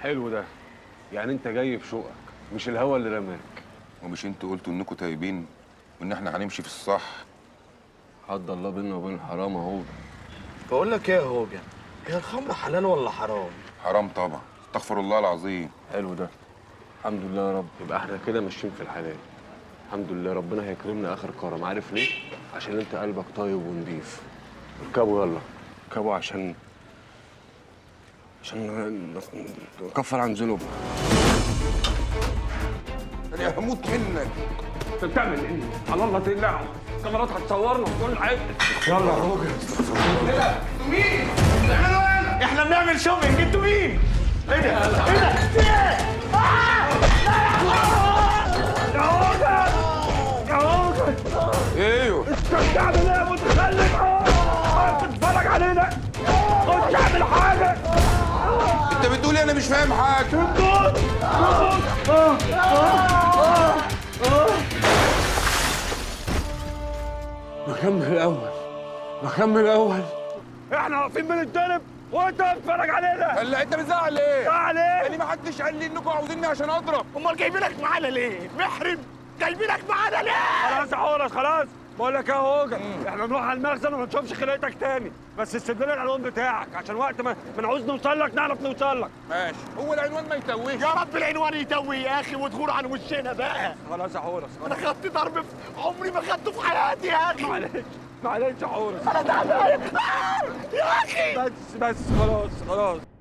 حلو ده. يعني انت جاي بشوقك مش الهوا اللي رماك. ومش انتوا قلتوا انكم تايبين وان احنا هنمشي في الصح؟ حد الله بينا وبين الحرام اهو. بقول لك ايه يا هوجن، هي الخمر حلال ولا حرام؟ حرام طبعا، استغفر الله العظيم. حلو ده. الحمد لله يا رب، يبقى احنا كده ماشيين في الحلال. الحمد لله ربنا هيكرمنا اخر كرم. عارف ليه؟ عشان انت قلبك طيب ونضيف. اركبوا يلا، اركبوا عشان نكفر عن ذنوبنا. انا هموت منك. انت بتعمل ايه؟ على الله تقلع، الكاميرات هتصورنا في كل حته. يلا يا هوجن. ايه ده؟ انتوا مين؟ بتعملوا ايه؟ احنا بنعمل شوبينج، انتوا مين؟ ايه ده؟ ايه ده؟ في ايه؟ يا هوجن! يا هوجن! ايوه انت بتعمل ايه يا متخلف؟ بتتفرج علينا؟ خش اعمل حاجه! انت بتقول انا مش فاهم حاجه. بكمل الاول، بكمل الاول. احنا واقفين بنتضرب وانت بتتفرج علينا. هلا انت بتزعل ليه؟ زعل ايه؟ يعني ما حدش قال لي انكم عاوزيني عشان اضرب. امال جايبينك معانا ليه؟ محرم جايبينك معانا ليه؟ خلاص يا حورس خلاص. بقول لك ايه يا هوجن، احنا نروح على المخزن وما نشوفش خلقتك تاني، بس استبدل العنوان بتاعك عشان وقت ما نعوز نوصل لك نعرف نوصل لك. ماشي، هو العنوان ما يتوهش. يا رب العنوان يتوي يا اخي وتغور عن وشنا بقى. خلاص يا حورس. انا خدت ضرب في عمري ما خدته في حياتي يا اخي. معلش معلش يا حورس. انا تعبان يا اخي. بس خلاص خلاص.